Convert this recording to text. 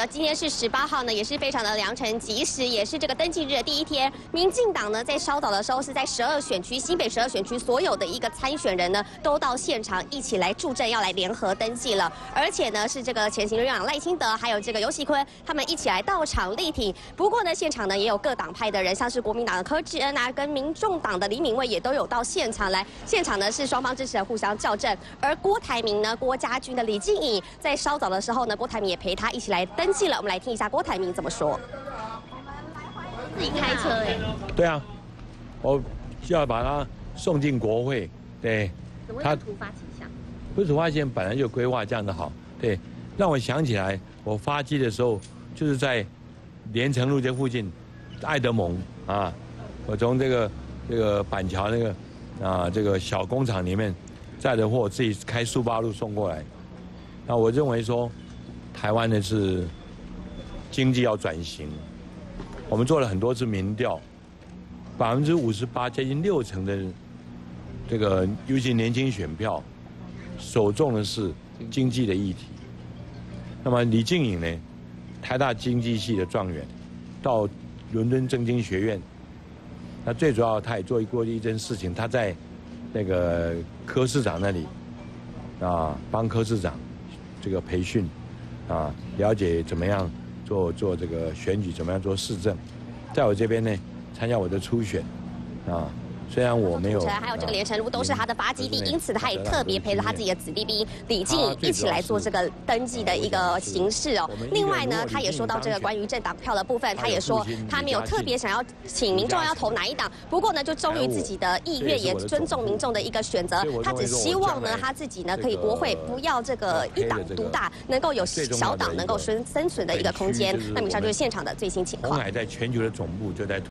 个今天是18号呢，也是非常的良辰吉时，也是这个登记日的第一天。民进党呢在稍早的时候是在12选区新北12选区所有的一个参选人呢都到现场一起来助阵，要来联合登记了。而且呢是这个前行政院长赖清德还有这个游锡堃他们一起来到场力挺。不过呢现场呢也有各党派的人，像是国民党的柯志恩啊，跟民众党的李敏蔚也都有到现场来。现场呢是双方支持人互相校正，而郭台铭呢郭家军的李静颖在稍早的时候呢，郭台铭也陪他一起来登记了。我们来听一下郭台铭怎么说。自己开车哎。 对啊，我就要把他送进国会。对。 怎么会突发奇想？ 不是突发奇想，本来就规划这样的好。对，让我想起来，我发迹的时候就是在连城路这附近，爱德蒙啊，我从这个板桥那个这个小工厂里面载的货，自己开速八路送过来。那我认为说，台湾的是经济要转型，我们做了很多次民调，58%接近60%的这个尤其年轻选票，首重的是经济的议题。那么李静颖呢，台大经济系的状元，到伦敦政经学院，那最主要他也做过一件事情，他在那个柯市长那里帮柯市长这个培训了解怎么样做这个选举，怎么样做市政，在我这边呢参加我的初选虽然我没有， 还有这个连城路都是他的发基地，因此他也特别陪着他自己的子弟兵李静颖一起来做这个登记的一个形式哦。另外呢，他也说到这个关于政党票的部分，他也说他没有特别想要请民众要投哪一党，不过呢，就忠于自己的意愿，也尊重民众的一个选择。他只希望呢，他自己呢可以国会不要这个一党独大，能够有小党能够生存的一个空间。那以上就是现场的最新情况。 鸿海在全球的总部就在。